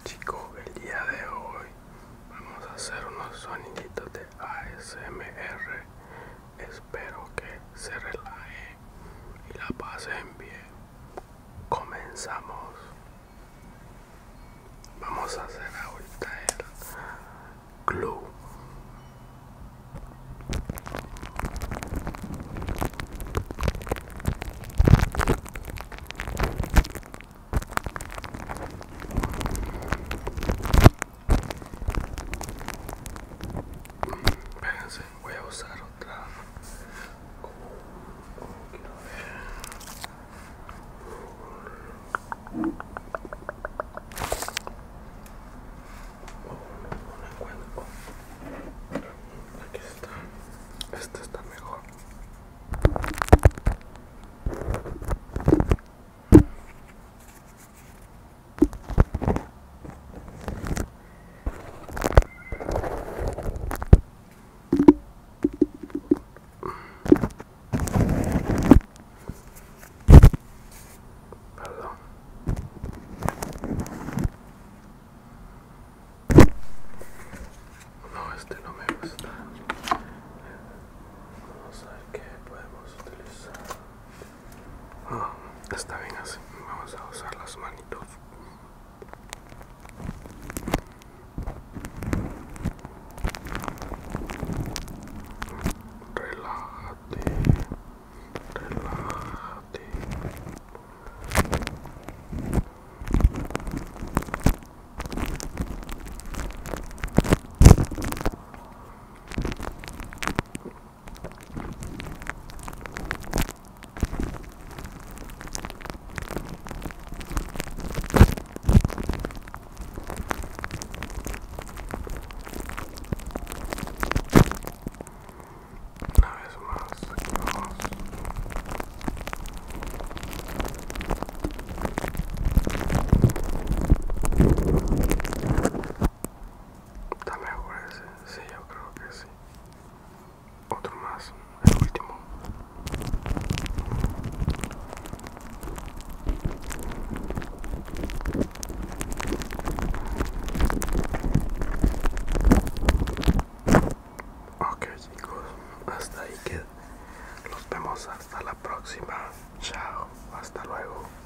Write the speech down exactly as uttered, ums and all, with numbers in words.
chicos, el día de hoy vamos a hacer unos soniditos de A S M R. Espero que se relajen y la pasen bien. Comenzamos. Vamos a hacer ahorita el glue. Espérense, voy a usar otra. Quiero ver. Oh, no, no encuentro. Oh, aquí está. Este está mejor. Perdón. No, este no me gusta. Vamos a ver qué podemos utilizar. Oh, está bien así. Vamos a usar las manitos. Relájate, relájate. Una vez más, aquí vamos. Está mejor ese, sí, yo creo que sí. Otro más, el último. Ok chicos, hasta ahí queda. Los vemos hasta la próxima. Chao, hasta luego.